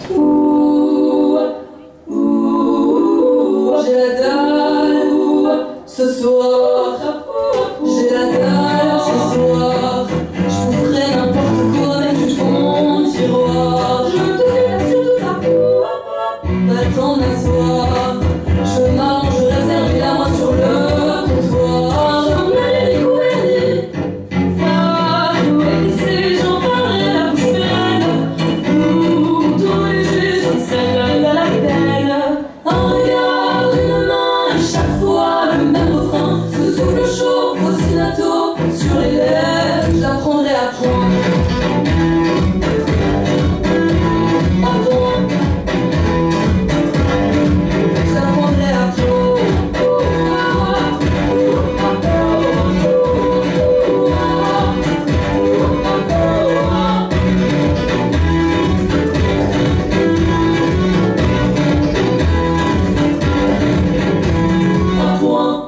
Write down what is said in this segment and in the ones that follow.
J'ai la dalle ce soir. J'ai la dalle ce soir. Je vous ferai n'importe quoi, même du fond mon tiroir. Je te fais sur toute ta peau. Pas le temps de m'asseoir. Je mange, je réserve la main sur le comptoir. J'en ai les couverts. Femme, épicée, j'en parlerai la bouche pleine. Tout léger, je ne sais à la peine. Un regard, une main, à chaque fois le même refrain. Ce souffle chaud, ostinato, sur les lèvres, j'apprendrai à prendre. J'apprendrai à prendre. Un point.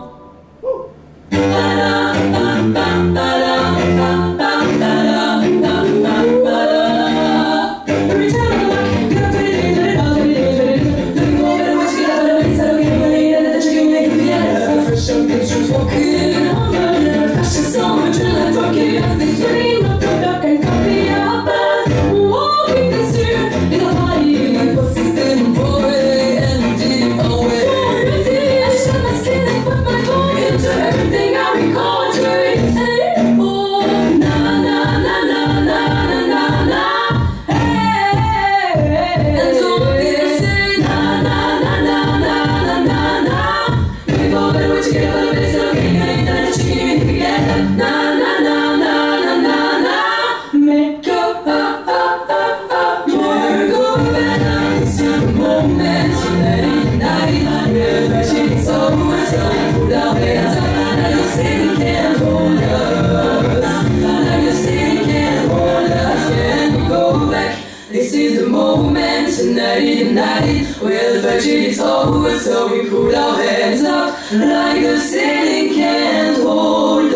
This is the moment, tonight, well, virginity's over, so we put our hands up, like the ceiling can't hold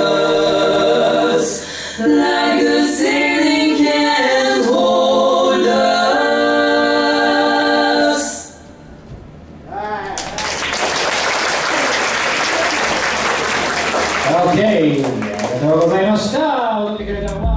us, like the ceiling can't hold us. Okay, ありがとうございました。踊ってくれた